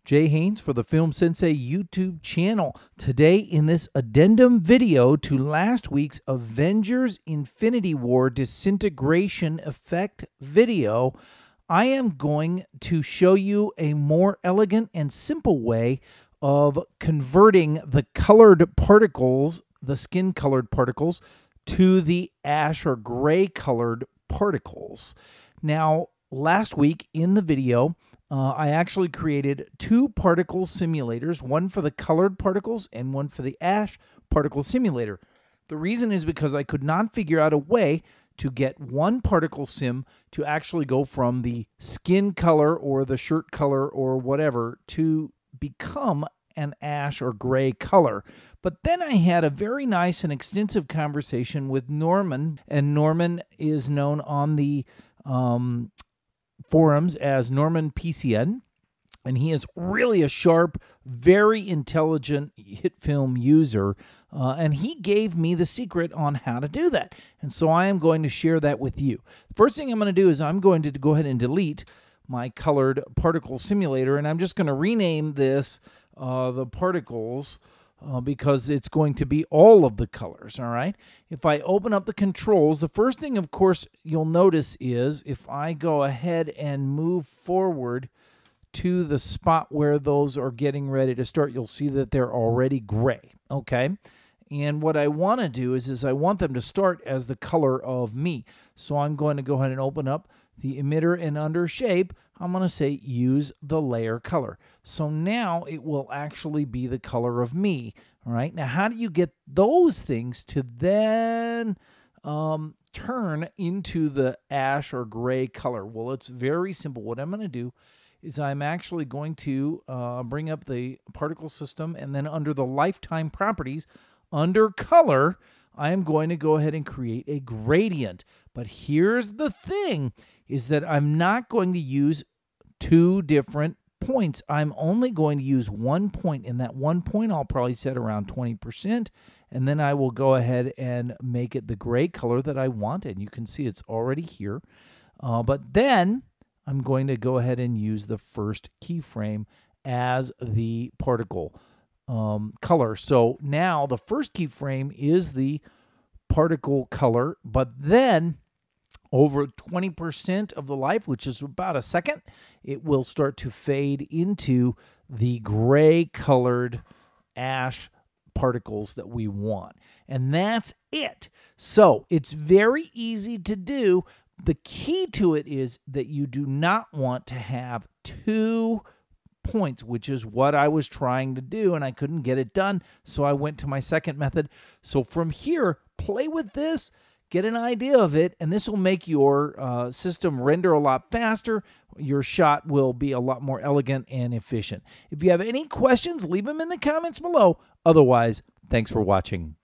Jay Haynes for the Film Sensei YouTube channel. Today in this addendum video to last week's Avengers Infinity War Disintegration Effect video, I am going to show you a more elegant and simple way of converting the colored particles, the skin colored particles, to the ash or gray colored particles. Now, last week in the video, I actually created two particle simulators, one for the colored particles and one for the ash particle simulator. The reason is because I could not figure out a way to get one particle sim to actually go from the skin color or the shirt color or whatever to become an ash or gray color. But then I had a very nice and extensive conversation with Norman, and Norman is known on the forums as Norman PCN, and he is really a sharp, very intelligent HitFilm user, and he gave me the secret on how to do that. And so I am going to share that with you. The first thing I'm going to do is I'm going to go ahead and delete my colored particle simulator, and I'm just going to rename this the particles because it's going to be all of the colors, all right? If I open up the controls, the first thing, of course, you'll notice is if I go ahead and move forward to the spot where those are getting ready to start, you'll see that they're already gray, okay? And what I want to do is I want them to start as the color of me. So I'm going to go ahead and open up the emitter and under shape. I'm going to say use the layer color. So now it will actually be the color of me. All right. Now, how do you get those things to then turn into the ash or gray color? Well, it's very simple. What I'm going to do is I'm actually going to bring up the particle system, and then under the lifetime properties, under color, I am going to go ahead and create a gradient. But here's the thing, is that I'm not going to use two different points. I'm only going to use 1 point, and that 1 point I'll probably set around 20%, and then I will go ahead and make it the gray color that I want, and you can see it's already here. But then I'm going to go ahead and use the first keyframe as the particle color. So now the first keyframe is the particle color, but then over 20% of the life, which is about a second, it will start to fade into the gray colored ash particles that we want. And that's it. So it's very easy to do. The key to it is that you do not want to have 2 points, which is what I was trying to do, and I couldn't get it done, so I went to my second method. So from here, play with this, get an idea of it, and this will make your system render a lot faster. Your shot will be a lot more elegant and efficient. If you have any questions, leave them in the comments below. Otherwise, thanks for watching.